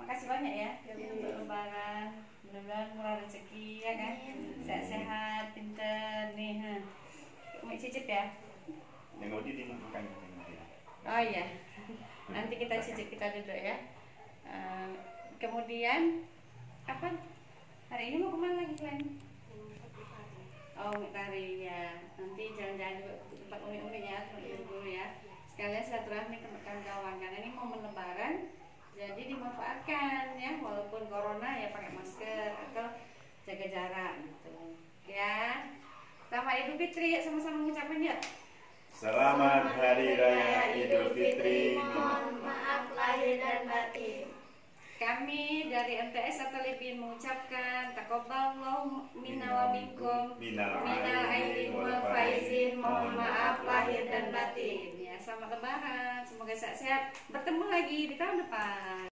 makasih banyak ya untuk lebaran. Mudah-mudahan murah rezeki ya kan. Sehat-sehat, pinter nih. Mau cicip ya? Yang mau dimakan. Oh iya. Nanti kita cicip, kita duduk ya. Kemudian apa? Hari ini mau kemana lagi kalian? Oh, Tari ya. Nanti jalan-jalan juga ke tempat unik-unik ya, tempat guru ya. Sekalian silaturahmi ke kawan-kawan karena ini momen lebaran, jadi dimanfaatkan ya, walaupun corona ya pakai masker atau jaga jarak gitu ya. Selamat Idul Fitri ya, sama-sama mengucapkan ya. Selamat Hari Raya Idul Fitri. Mohon maaf lahir dan batin. Kami dari MTS Atalipin mengucapkan taqabbalallahu minna wa minkum minal aidin wal faizin. Mohon maaf lahir dan batin ya. Selamat lebaran, semoga sehat-sehat, bertemu lagi di tahun depan.